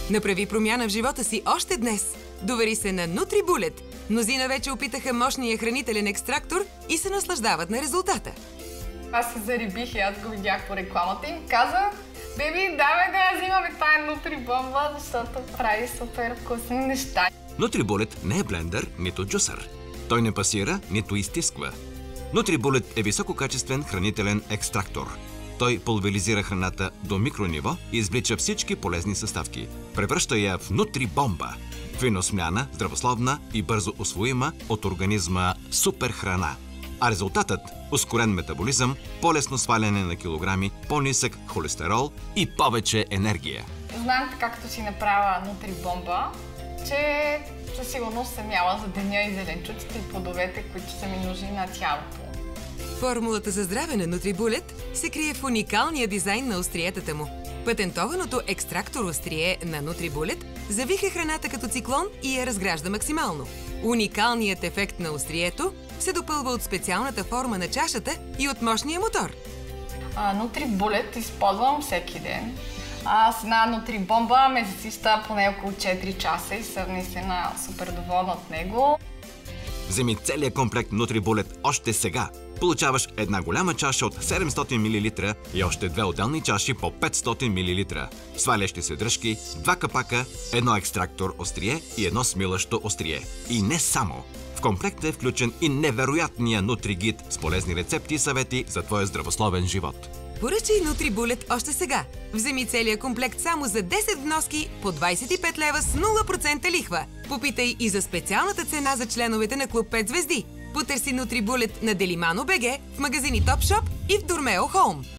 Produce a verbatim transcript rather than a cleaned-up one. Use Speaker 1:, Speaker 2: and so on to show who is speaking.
Speaker 1: Направи промяна в живота си още днес. Довери се на NutriBullet. Мнозина вече опитаха мощния хранителен екстрактор и се наслаждават на резултата.
Speaker 2: Аз се зарибих и аз го видях по рекламата и казах: "Беби, давай да я взимаме тая нутрибомба, защото прави супер вкусни неща."
Speaker 3: NutriBullet не е блендър, нито джусър. Той не пасира, нито изтисква. NutriBullet е висококачествен хранителен екстрактор. Той пулверизира храната до микрониво и извлича всички полезни съставки. Превръща я в нутрибомба. Финосмяна, здравословна и бързо усвоима от организма супер храна. А резултатът – ускорен метаболизъм, по-лесно сваляне на килограми, по-нисък холестерол и повече енергия.
Speaker 2: Знам така, като си направя нутрибомба, че със сигурност съм яла за деня и зеленчуците и плодовете, които са ми нужни на тялото.
Speaker 1: Формулата за здраве на NutriBullet се крие в уникалния дизайн на остриетата му. Патентованото екстрактор острие на NutriBullet завихля храната като циклон и я разгражда максимално. Уникалният ефект на острието се допълва от специалната форма на чашата и от мощния мотор.
Speaker 2: NutriBullet използвам всеки ден. А с една нутрибомба ме засища поне около четири часа и съм наистина супер доволна от него.
Speaker 3: Вземи целият комплект NutriBullet още сега. Получаваш една голяма чаша от седемстотин милилитра и още две отделни чаши по петстотин милилитра. Свалящи се дръжки, два капака, едно екстрактор острие и едно смилащо острие. И не само! В комплекта е включен и невероятния NutriGid с полезни рецепти и съвети за твоя здравословен живот.
Speaker 1: Поръчай NutriBullet още сега. Вземи целия комплект само за десет вноски по двадесет и пет лева с нула процента лихва. Попитай и за специалната цена за членовете на Клуб пет звезди. Потърси NutriBullet на Деlimano точка би джи, в магазини Topshop и в Дормео Home.